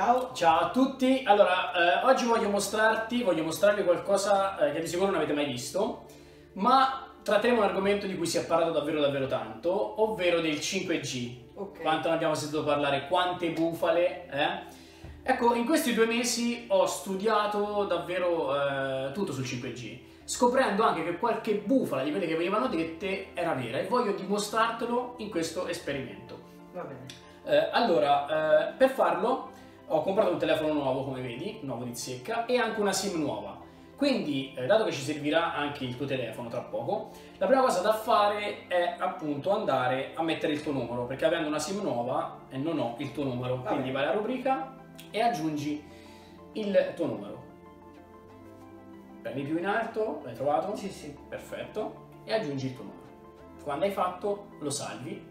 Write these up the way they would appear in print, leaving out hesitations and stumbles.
Ciao! Ciao a tutti! Allora, oggi voglio mostrarvi qualcosa che di sicuro non avete mai visto, ma tratteremo un argomento di cui si è parlato davvero tanto, ovvero del 5G. Ok. Quanto ne abbiamo sentito parlare, quante bufale, Ecco, in questi 2 mesi ho studiato davvero tutto sul 5G, scoprendo anche che qualche bufala di quelle che venivano dette era vera e voglio dimostrartelo in questo esperimento. Va bene. Per farlo ho comprato un telefono nuovo, come vedi, nuovo di zecca, e anche una SIM nuova. Quindi, dato che ci servirà anche il tuo telefono tra poco, la prima cosa da fare è appunto andare a mettere il tuo numero, perché avendo una SIM nuova non ho il tuo numero. Quindi vai alla rubrica e aggiungi il tuo numero. Prendi più in alto, l'hai trovato? Sì, sì. Perfetto. E aggiungi il tuo numero. Quando hai fatto, lo salvi.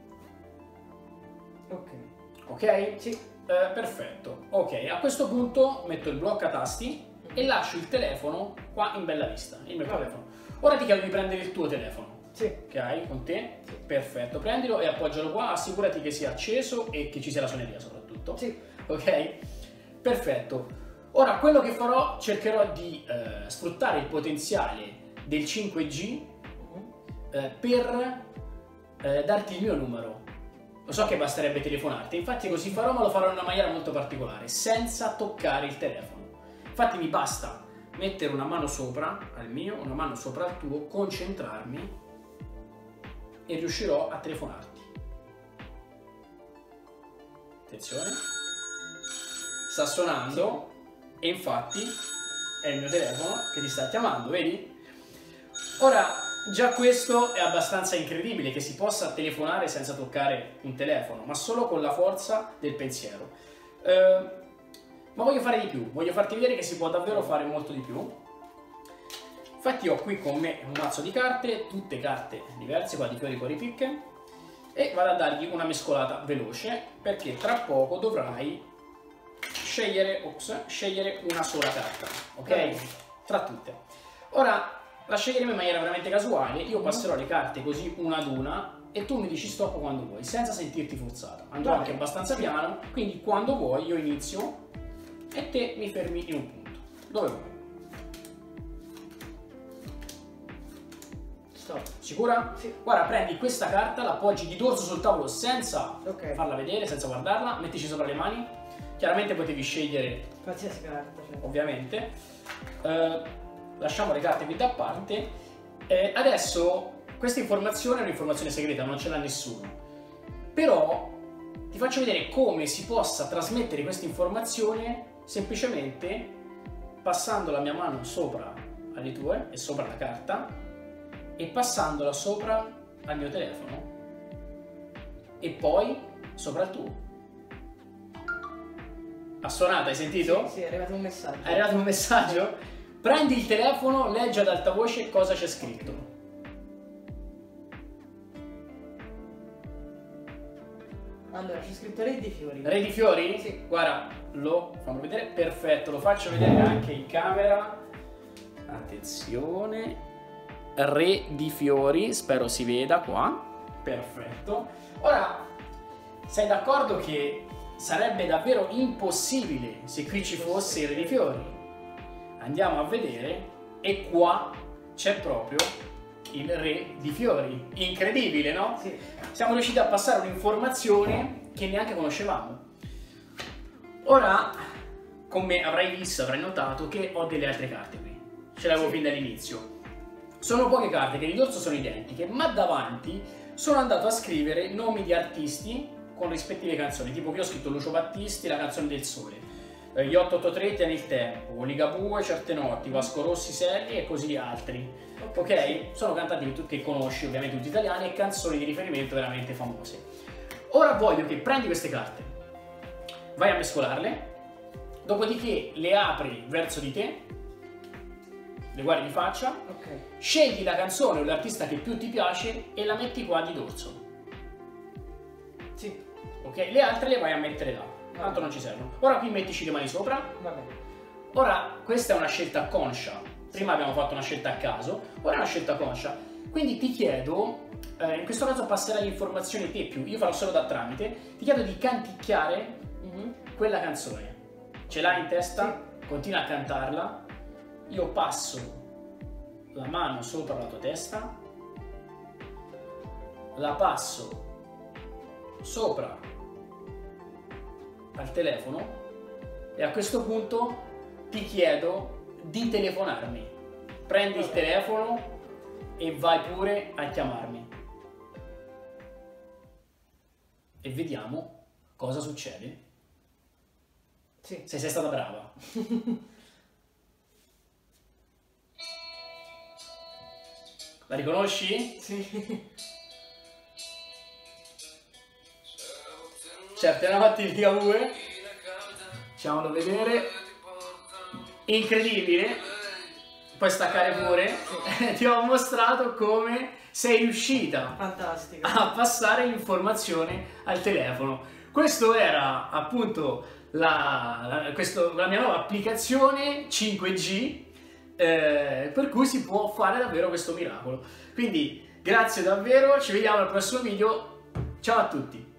Ok. Ok? Sì. Perfetto. Ok, a questo punto metto il blocca tasti e lascio il telefono qua in bella vista, il mio telefono. Ora ti chiedo di prendere il tuo telefono. Sì. Che hai con te? Sì. Perfetto, prendilo e appoggialo qua, assicurati che sia acceso e che ci sia la suoneria soprattutto. Sì. Ok? Perfetto. Ora quello che farò, cercherò di sfruttare il potenziale del 5G per darti il mio numero. Lo so che basterebbe telefonarti, infatti così farò, ma lo farò in una maniera molto particolare, senza toccare il telefono. Infatti mi basta mettere una mano sopra al mio, una mano sopra al tuo, concentrarmi e riuscirò a telefonarti. Attenzione. Sta suonando e infatti è il mio telefono che ti sta chiamando, vedi? Ora, già questo è abbastanza incredibile che si possa telefonare senza toccare un telefono, ma solo con la forza del pensiero. Ma voglio fare di più, voglio farti vedere che si può davvero fare molto di più. Infatti ho qui con me un mazzo di carte, tutte carte diverse, qua di fiori, cuori, picche, e vado a dargli una mescolata veloce, perché tra poco dovrai scegliere una sola carta, ok? Tra tutte. Ora la sceglieremo in maniera veramente casuale, io passerò le carte così una ad una e tu mi dici stop quando vuoi, senza sentirti forzato. Andrò anche abbastanza piano, quindi quando vuoi io inizio e te mi fermi in un punto. Dove vuoi? Stop. Sicura? Sì. Guarda, prendi questa carta, la appoggi di dorso sul tavolo senza farla vedere, senza guardarla, mettici sopra le mani. Chiaramente potevi scegliere qualsiasi carta, cioè. Ovviamente. Lasciamo le carte qui da parte. Adesso questa informazione è un'informazione segreta, non ce l'ha nessuno. Però ti faccio vedere come si possa trasmettere questa informazione semplicemente passando la mia mano sopra alle tue e sopra la carta e passandola sopra al mio telefono e poi sopra il tuo. Ha suonato, hai sentito? Sì, è arrivato un messaggio. È arrivato un messaggio? Prendi il telefono, leggi ad alta voce cosa c'è scritto. Allora, c'è scritto Re di Fiori. Re di Fiori? Sì. Guarda, fammi vedere, perfetto, lo faccio vedere anche in camera. Attenzione. Re di Fiori, spero si veda qua. Perfetto. Ora, sei d'accordo che sarebbe davvero impossibile se qui ci fosse il Re di Fiori? Andiamo a vedere e qua c'è proprio il Re di Fiori. Incredibile, no? Sì. Siamo riusciti a passare un'informazione che neanche conoscevamo. Ora, come avrai visto, avrai notato che ho delle altre carte qui. Ce l'avevo fin dall'inizio. Sono poche carte che di dorso sono identiche, ma davanti sono andato a scrivere nomi di artisti con rispettive canzoni. Tipo qui ho scritto Lucio Battisti, La canzone del sole. Gli 883 Tieni il tempo, Ligabue, Certe notti, Vasco Rossi, Selli e così altri. Ok? Sono cantanti che conosci, ovviamente tutti italiani, e canzoni di riferimento veramente famose. Ora voglio che prendi queste carte, vai a mescolarle, dopodiché le apri verso di te, le guardi di faccia, scegli la canzone o l'artista che più ti piace e la metti qua di dorso. Sì. Ok? Le altre le vai a mettere là. Tanto non ci servono. Ora qui mettici le mani sopra. Va bene. Ora questa è una scelta conscia. Prima abbiamo fatto una scelta a caso, ora è una scelta conscia. Quindi ti chiedo, in questo caso passerai l'informazione te più, io farò solo da tramite, ti chiedo di canticchiare quella canzone. Ce l'hai in testa? Continua a cantarla. Io passo la mano sopra la tua testa, la passo sopra al telefono e a questo punto ti chiedo di telefonarmi. Prendi il telefono e vai pure a chiamarmi e vediamo cosa succede. Sì. Se sei stata brava. La riconosci? Sì. Certe notti di Cavue. Facciamolo vedere. Incredibile. Puoi staccare pure. Ti ho mostrato come sei riuscita Fantastico. a passare l'informazione al telefono. Questo era appunto la mia nuova applicazione 5G, per cui si può fare davvero questo miracolo. Quindi grazie davvero, ci vediamo al prossimo video, ciao a tutti!